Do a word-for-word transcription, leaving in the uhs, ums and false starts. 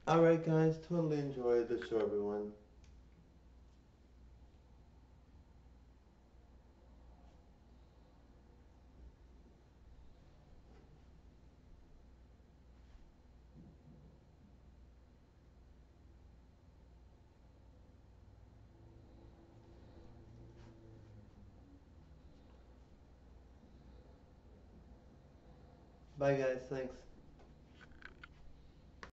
Alright guys, totally enjoyed the show everyone. Bye guys, thanks.